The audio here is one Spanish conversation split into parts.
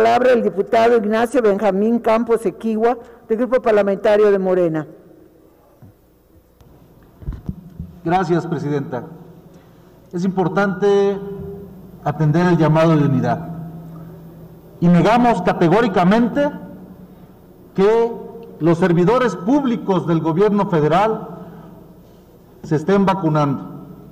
palabra el diputado Ignacio Benjamín Campos Equihua, del Grupo Parlamentario de Morena. Gracias, presidenta. Es importante atender el llamado de unidad y negamos categóricamente que los servidores públicos del gobierno federal se estén vacunando.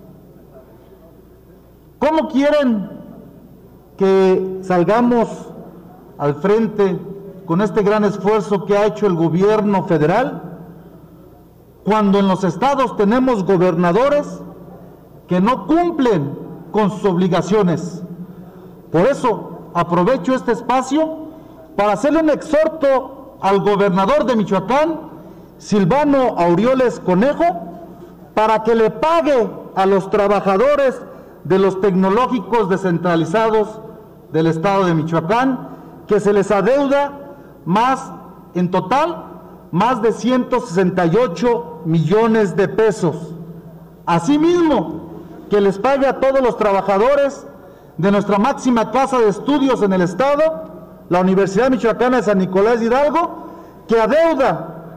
¿Cómo quieren que salgamos al frente con este gran esfuerzo que ha hecho el gobierno federal cuando en los estados tenemos gobernadores que no cumplen con sus obligaciones? Por eso aprovecho este espacio para hacerle un exhorto al gobernador de Michoacán, Silvano Aureoles Conejo, para que le pague a los trabajadores de los tecnológicos descentralizados del estado de Michoacán, que se les adeuda en total, más de 168 millones de pesos. Asimismo, que les pague a todos los trabajadores de nuestra máxima casa de estudios en el estado, la Universidad Michoacana de San Nicolás de Hidalgo, que adeuda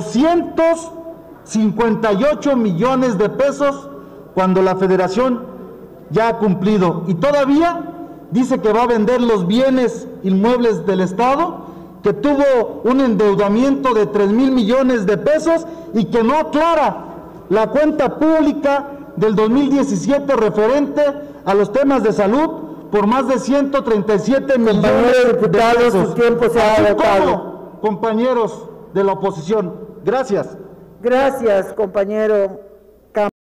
258 millones de pesos cuando la federación ya ha cumplido, y todavía dice que va a vender los bienes inmuebles del estado, que tuvo un endeudamiento de 3,000 millones de pesos y que no aclara la cuenta pública del 2017 referente a los temas de salud por más de 137 millones de pesos. Su tiempo se ha agotado. Compañeros de la oposición, gracias. Gracias, compañero.